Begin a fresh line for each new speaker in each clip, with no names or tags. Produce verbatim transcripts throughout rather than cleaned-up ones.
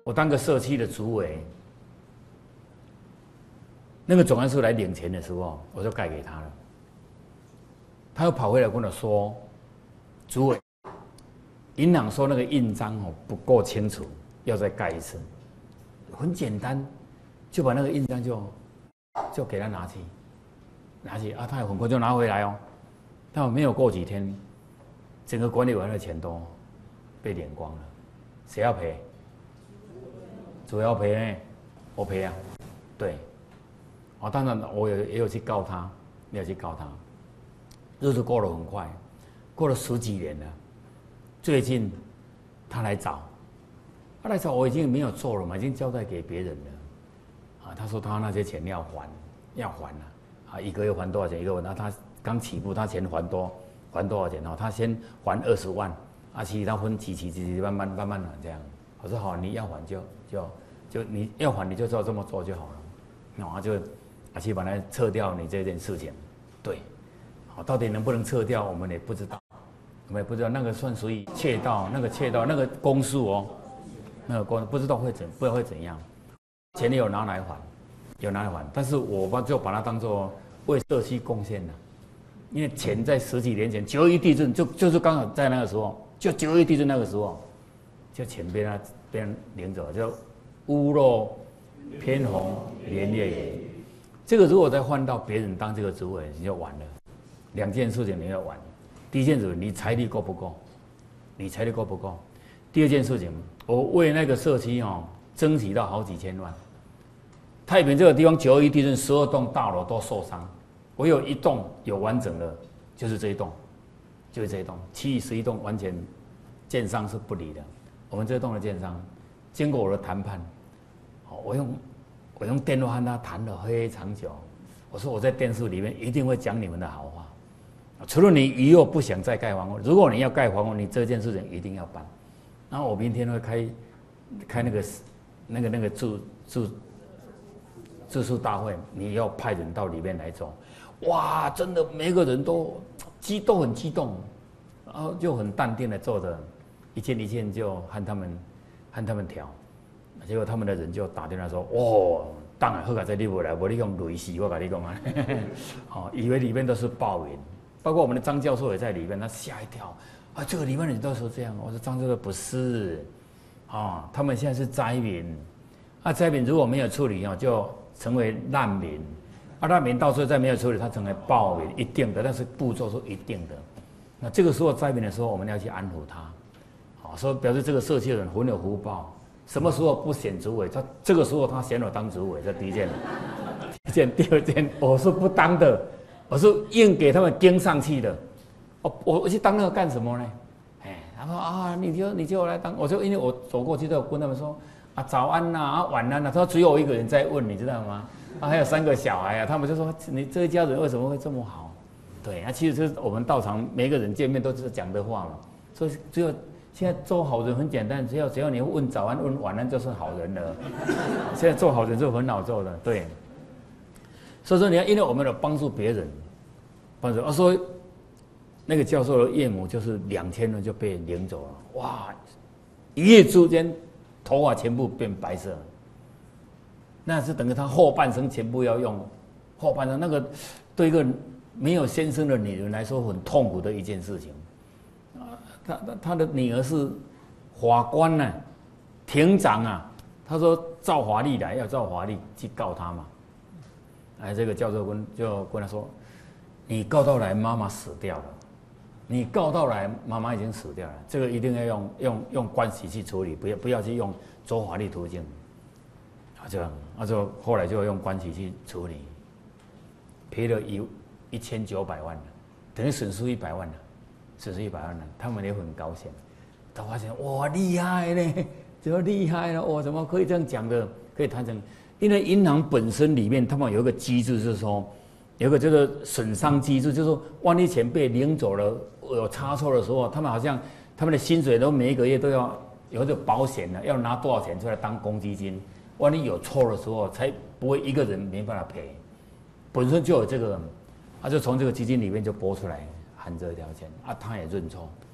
我当个社区的主委，那个总干事来领钱的时候，我就盖给他了。他又跑回来跟我说：“主委，银行说那个印章哦不够清楚，要再盖一次。”很简单，就把那个印章就就给他拿去，拿去啊，他也很快就拿回来哦。但没有过几天，整个管理委员的钱都被领光了，谁要赔？主要赔呢，我赔啊，对，哦，当然我也也有去告他，也有去告他。日子过得很快，过了十几年了，最近他来找，他来找我已经没有做了嘛，已经交代给别人了，啊，他说他那些钱要还，要还了，啊，一个月还多少钱？一个月，那他刚起步，他钱还多，还多少钱哦？他先还二十万，啊，其他分期期期期慢慢慢慢还这样。我说好，你要还就就就你要还你就照这么做就好了，然后就啊去把它撤掉你这件事情，对，好，到底能不能撤掉我们也不知道，我们也不知道那个算属于窃盗，那个窃盗那个公诉哦，那个公不知道会怎不知道会怎样，钱有拿来还，有拿来还，但是我把就把它当作为社区贡献了，因为钱在十几年前九一地震就就是刚好在那个时候，就九一地震那个时候。就钱被他被人领走，叫屋漏偏逢连夜雨。这个如果再换到别人当这个主委，你就完了。两件事情你要完。第一件事，你财力够不够？你财力够不够？第二件事情，我为那个社区哦争取到好几千万。太平这个地方九二一地震，十二栋大楼都受伤，我有一栋有完整的，就是这一栋，就是这一栋，其余十一栋完全建商是不理的。我们这栋的建商，经过我的谈判，我用我用电话和他谈了非常久。我说我在电视里面一定会讲你们的好话，除了你以后不想再盖房屋，如果你要盖房屋，你这件事情一定要办。然后我明天会开开那个那个那个住住住宿大会，你要派人到里面来做。哇，真的每个人都激动很激动，然后就很淡定的坐着。一件一件就和他们和他们调，结果他们的人就打电话说：“哦，当然好在这里不来，我你用雷死我跟你讲啊！”哦，以为里面都是暴云，包括我们的张教授也在里面，他吓一跳啊！这个里面的人都说这样，我说张教授不是，啊、哦，他们现在是灾民，啊，灾民如果没有处理哦，就成为难民，啊，难民到时候再没有处理，他成为暴民，一定的，但是步骤是一定的。那这个时候灾民的时候，我们要去安抚他。说表示这个社区的人很有福报，什么时候不选主委？他这个时候他选我当主委，这第一件。第一件，第二件，我是不当的，我是硬给他们盯上去的。我我我去当那个干什么呢？哎，他说啊，你就你就来当，我就因为我走过去都有跟他们说啊早安呐、啊，啊晚安呐、啊。他说只有我一个人在问，你知道吗？啊还有三个小孩啊，他们就说你这一家人为什么会这么好？对啊，其实就是我们道场每个人见面都是讲的话嘛，所以只有。现在做好人很简单，只要只要你问早安问晚安就是好人了。现在做好人是很好做的，对。所以说你看，因为我们有帮助别人，帮助，我说那个教授的岳母就是两千人就被领走了，哇，一夜之间头发全部变白色，那是等于他后半生全部要用，后半生那个对一个没有先生的女人来说很痛苦的一件事情。他他的女儿是法官呢、啊，庭长啊。他说照法律来，要照法律去告他嘛。哎，这个教授跟就跟他说，你告到来妈妈死掉了，你告到来妈妈已经死掉了，这个一定要用用用关系去处理，不要不要去用走法律途径。啊，这样，啊就后来就用关系去处理，赔了一一千九百万了，等于损失一百万了。损失一百万了，他们也很高兴，他发现哇厉害呢，怎么厉害了？哇，怎么可以这样讲的？可以谈成，因为银行本身里面他们有一个机制，是说有一个叫做损伤机制，就是说万一钱被领走了，有差错的时候，他们好像他们的薪水都每一个月都要有这个保险的，要拿多少钱出来当公积金，万一有错的时候，才不会一个人没办法赔，本身就有这个，他就从这个基金里面就拨出来。含这条钱啊，他也认错，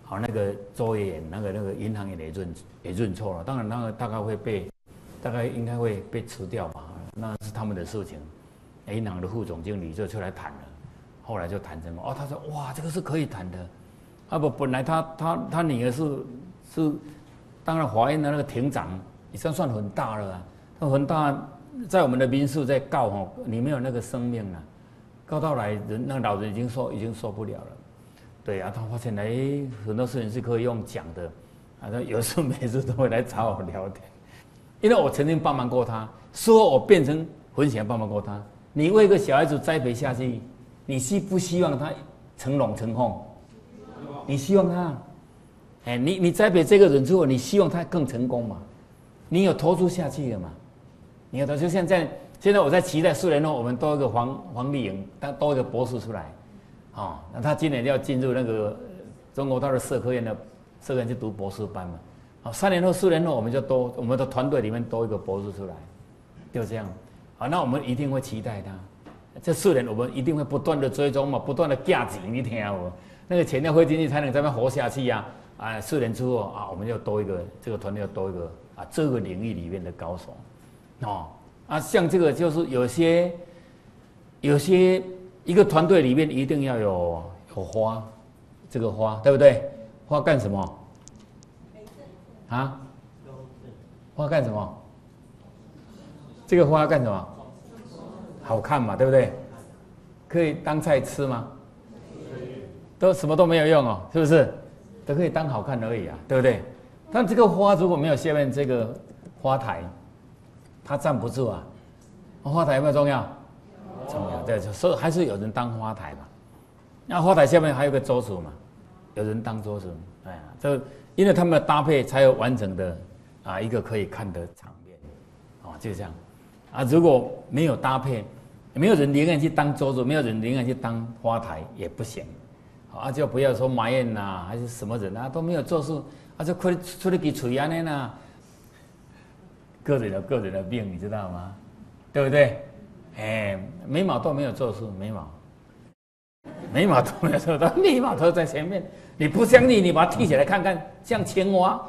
好那个周也演那个那个银行也得认也认错了，当然那个大概会被，大概应该会被辞掉吧，那是他们的事情。银行的副总经理就出来谈了，后来就谈成功。哦，他说哇，这个是可以谈的。啊不，本来他他他女儿是是，当然法院的那个庭长，也算算很大了啊，他很大，在我们的民事在告哈，你没有那个生命了，告到来人那个老人已经受已经受不了了。对啊，他发现哎，很多事情是可以用讲的，啊，他有时候每次都会来找我聊天，因为我曾经帮忙过他，说我变成很想帮忙过他。你为一个小孩子栽培下去，你希不希望他成龙成凤？你希望他，哎，你你栽培这个人之后，你希望他更成功嘛？你有投注下去了嘛？你有投，就现在现在我在期待四年后我们多一个黄黄丽颖，但多一个博士出来。哦，那他今年要进入那个中国大陆社科院的社科院去读博士班嘛？好，三年后、四年后我们就多我们的团队里面多一个博士出来，就这样。好，那我们一定会期待他。这四年我们一定会不断的追踪嘛，不断的价值，你听我那个钱要汇进去才能在那活下去呀、啊。啊，四年之后啊，我们就多一个这个团队要多一个啊这个领域里面的高手。哦，啊，像这个就是有些有些。一个团队里面一定要有有花，这个花对不对？花干什么？啊？花干什么？这个花干什么？好看嘛，对不对？可以当菜吃吗？都什么都没有用哦，是不是？都可以当好看而已啊，对不对？但这个花如果没有下面这个花台，它站不住啊。花台有没有重要？重要，对，所以还是有人当花台嘛。那花台下面还有个桌子嘛，有人当桌子，哎呀，这因为他们的搭配才有完整的啊一个可以看的场面，哦，就这样啊。如果没有搭配，没有人宁愿去当桌子，没有人宁愿去当花台也不行，啊，就不要说埋怨呐、啊，还是什么人啊都没有做事，啊就出出来给嘴安的呢，个人有个人的病，你知道吗？对不对？哎，眉毛都没有做事，眉毛，眉毛都没有做到，眉毛都在前面。你不相信，你把它剃起来看看，像青蛙，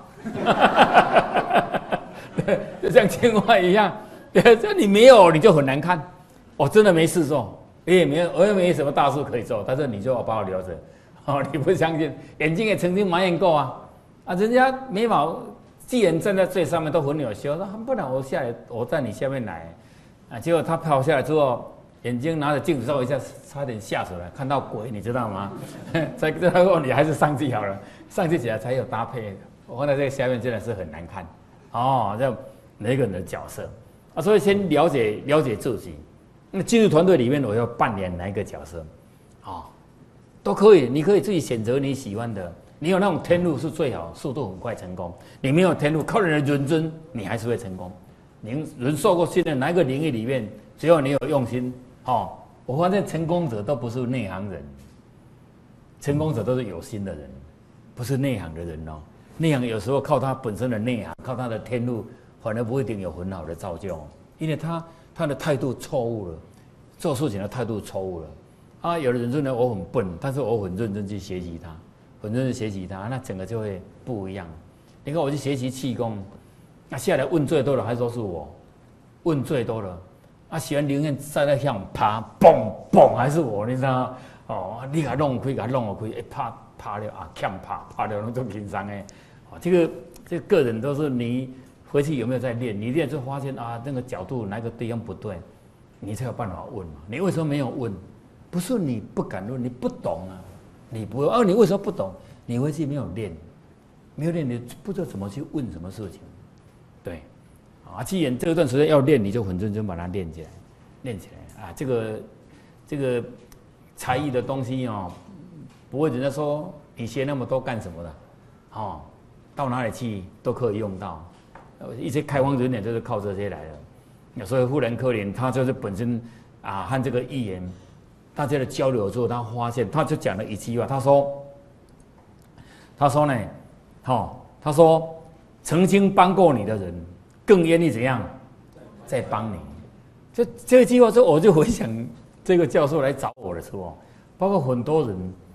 就像青蛙一样。这你没有，你就很难看。我真的没事做，也没有，我也没什么大事可以做，但是你就要把我留着。哦，你不相信？眼睛也曾经埋怨过啊，啊，人家眉毛既然站在最上面都很有修，那不然我下来，我在你下面来。啊！结果他跑下来之后，眼睛拿着镜子照一下，差点吓出来，看到鬼，你知道吗？在最后你还是上去好了，上去起来才有搭配。我看到这个下面真的是很难看哦，这每个人的角色啊，所以先了解了解自己。那进入团队里面，我要扮演哪一个角色？哦，都可以，你可以自己选择你喜欢的。你有那种天赋是最好，速度很快成功。你没有天赋，靠人的认真，你还是会成功。您人受过训练，哪一个领域里面，只要你有用心，哦，我发现成功者都不是内行人，成功者都是有心的人，不是内行的人哦。内行有时候靠他本身的内行，靠他的天赋，反而不一定有很好的造就，因为他他的态度错误了，做事情的态度错误了。啊，有的人说呢，我很笨，但是我很认真去学习他，很认真学习他，那整个就会不一样。你看我去学习气功。那、啊、下来问最多的还说是我，问最多的，啊，喜欢宁愿在那向爬，嘣嘣还是我，你知道吗？哦，你给他弄开，给他弄开，一爬爬了啊，欠爬爬了那种紧张哎，哦，这个这个个人都是你回去有没有在练？你练就发现啊，那个角度哪个地方不对，你才有办法问嘛。你为什么没有问？不是你不敢问，你不懂啊，你不会。哦，你为什么不懂？你回去没有练，没有练，你不知道怎么去问什么事情。对，啊，既然这段时间要练，你就很认真把它练起来，练起来啊！这个这个才艺的东西哦，不会人家说你学那么多干什么的，哦，到哪里去都可以用到。一些开荒人员就是靠这些来的。所以富兰克林他就是本身啊和这个议员大家的交流之后，他发现他就讲了一句话，他说，他说呢，哦，他说。曾经帮过你的人，更愿意怎样再帮你？这这句话之后，我就回想这个教授来找我的时候，包括很多人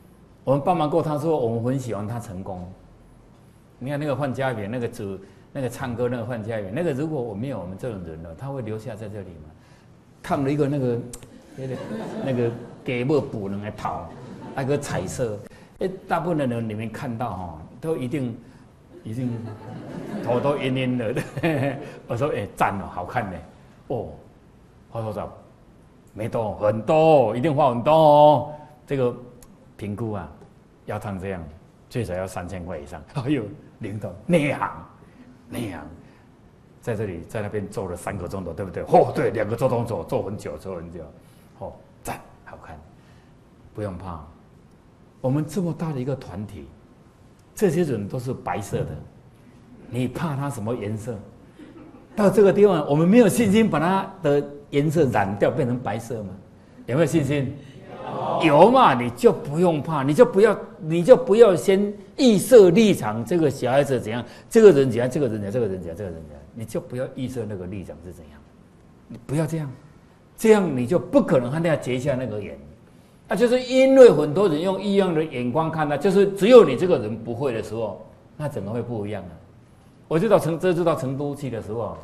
我们帮忙过他说我们很喜欢他成功。你看那个范家园，那个主那个唱歌那个范家园，那个如果我没有我们这种人了，他会留下在这里吗？烫了一个那个那个那个给木补两个头，那个彩色，哎，大部分的人你们看到哈，都一定一定头都晕晕的。我说哎赞哦，好看呢，哦，花多少？没多，很多，一定花很多哦。这个评估啊，要烫这样，最少要三千块以上。哎呦，领导内行，内行，在这里在那边做了三个钟头，对不对？哦，对，两个做动作，做很久，做很久。哦，赞，好看，不用怕。我们这么大的一个团体，这些人都是白色的，你怕它什么颜色？到这个地方，我们没有信心把它的颜色染掉，变成白色吗？有没有信心？有，有嘛，你就不用怕，你就不要，你就不要先预设立场，这个小孩子怎样，这个人怎样，这个人怎样，这个人怎样，这个人怎样，你就不要预设那个立场是怎样，你不要这样，这样你就不可能和他结下那个缘。那就是因为很多人用异样的眼光看他，就是只有你这个人不会的时候，那整个会不一样啊。我就到成，这次到成都去的时候，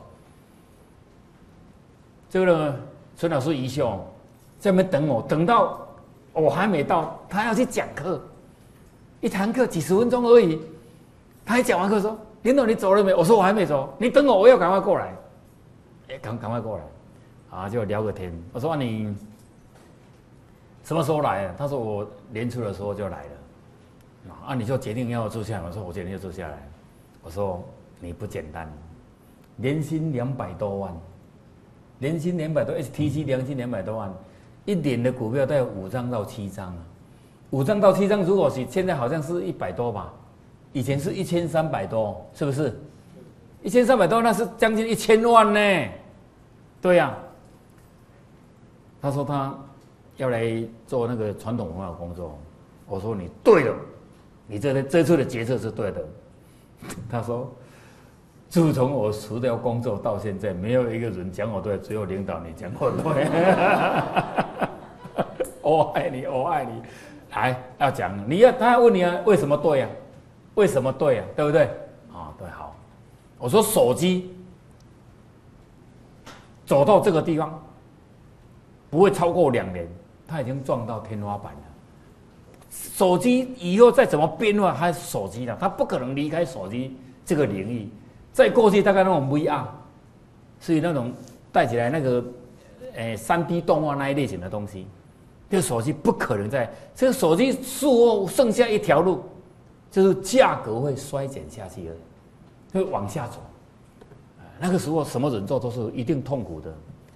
这个孙老师一秀在那边等我，等到我还没到，他要去讲课，一堂课几十分钟而已。他一讲完课说：“领导，你走了没？”我说：“我还没走，你等我，我要赶快过来。”哎，赶赶快过来，啊，就聊个天。我说：“啊、你什么时候来啊？”他说：“我年初的时候就来了。”啊，你就决定要住下来？我说：“我决定要住下来。”我说。你不简单，年薪两百多万，年薪两百多 ，H T C 年薪两百多万，一年的股票大概五张到七张啊，五张到七张，如果是现在好像是一百多吧，以前是一千三百多，是不是？一千三百多那是将近一千万呢，对呀、啊。他说他要来做那个传统文化工作，我说你对了，你这这次的决策是对的。他说。自从我辞掉工作到现在，没有一个人讲我对，只有领导你讲我对。我爱你，我爱你。来，要讲，你要他要问你啊，为什么对啊？为什么对啊？对不对？啊，对，好。我说手机走到这个地方，不会超过两年，它已经撞到天花板了。手机以后再怎么变化，还是手机了，它不可能离开手机这个领域。在过去大概那种 V R， 所以那种带起来那个，诶、欸，三 D 动画那一类型的东西，这个手机不可能在这个手机术后剩下一条路，就是价格会衰减下去而已，会往下走。那个时候什么人做都是一定痛苦的。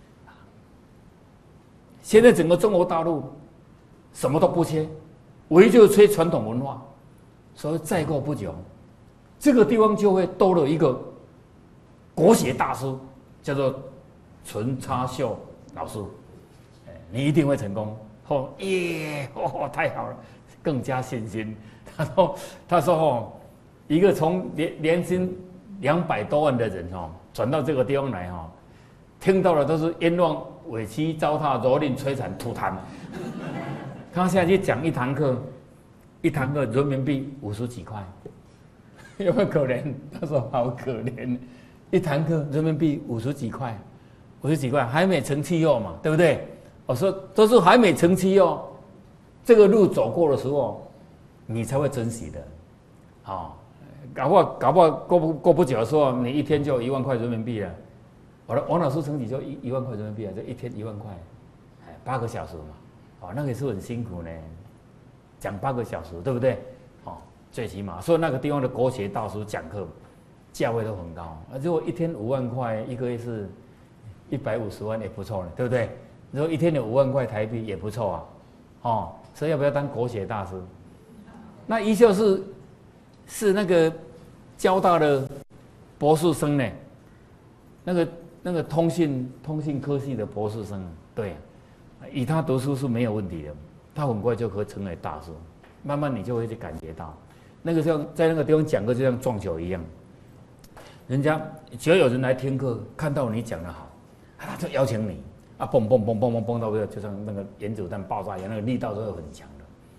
现在整个中国大陆什么都不缺，唯一就是缺传统文化，所以再过不久。这个地方就会多了一个国学大师，叫做陈插秀老师，你一定会成功。哦耶，哦太好了，更加信心。他说，他说哦，一个从年年薪两百多万的人哦，转到这个地方来哦，听到的都是冤枉、委屈、糟蹋、蹂躏、摧残、吐痰。他现在去讲一堂课，一堂课人民币五十几块。有没有可怜？他说好可怜，一堂课人民币五十几块，五十几块还没成气候嘛，对不对？我说都是还没成气候，这个路走过的时候，你才会珍惜的，哦，搞不好搞不好过不过不久的时候，你一天就一万块人民币了。我的王老师成绩就一一万块人民币啊，就一天一万块，哎，八个小时嘛，哦，那个也是很辛苦呢，讲八个小时，对不对？哦。最起码，所以那个地方的国学大师讲课，价位都很高。啊，如果一天五万块，一个月是一百五十万，也不错了，对不对？如果一天有五万块台币，也不错啊。哦，所以要不要当国学大师？那一秀是是那个交大的博士生呢，那个那个通信通信科系的博士生，对，以他读书是没有问题的，他很快就可以成为大师。慢慢你就会去感觉到。那个像在那个地方讲课就像撞球一样，人家只要有人来听课，看到你讲得好，他就邀请你啊，蹦蹦蹦蹦蹦蹦到就像那个原子弹爆炸一样，那个力道都会很强的。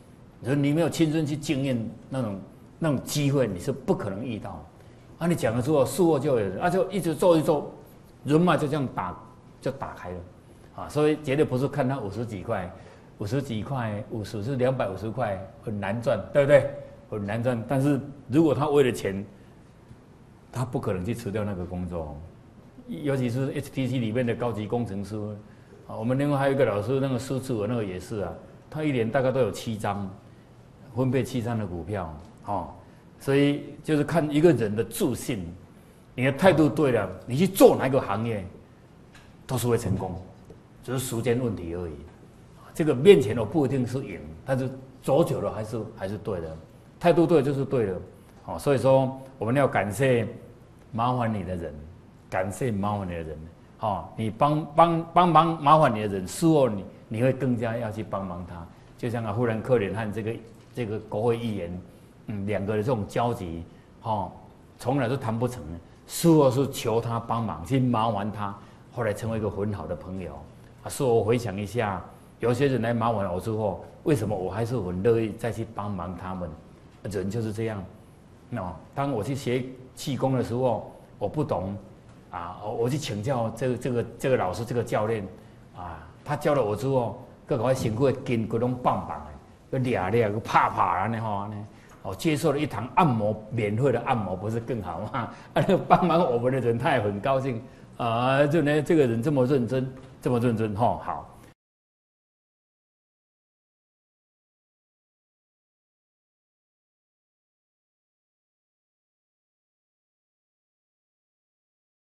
说你没有亲身去经验那种那种机会，你是不可能遇到。啊，你讲了之后，术后就有人，啊，就一直做一做，人脉就这样打就打开了，啊，所以绝对不是看他五十几块，五十几块，五十是两百五十块，很难赚，对不对？很难赚。但是如果他为了钱，他不可能去辞掉那个工作，尤其是 H T C 里面的高级工程师。啊，我们另外还有一个老师，那个苏志文那个也是啊，他一年大概都有七张。分配七张的股票，哦，所以就是看一个人的自信，你的态度对了，你去做哪个行业，都是会成功，只是时间问题而已。这个面前我不一定是赢，但是走久了还是还是对的，态度对就是对的，哦，所以说我们要感谢麻烦你的人，感谢麻烦你的人，哦，你帮帮帮忙麻烦你的人，事后你你会更加要去帮忙他，就像啊富兰克林和这个。这个国会议员，嗯，两个的这种交集，哦，从来都谈不成的。事后是求他帮忙，去麻烦他，后来成为一个很好的朋友。啊，事后回想一下，有些人来麻烦我之后，为什么我还是很乐意再去帮忙他们？人就是这样。那当我去学气功的时候，我不懂，啊，我去请教这个这个这个老师这个教练，啊，他教了我之后，各个辛苦的筋骨拢棒棒的。个俩俩个啪啪安尼吼安尼，哦，接受了一堂按摩，免费的按摩不是更好吗？啊，那个帮忙我们的人他也很高兴啊，就呢这个人这么认真，这么认真吼，好。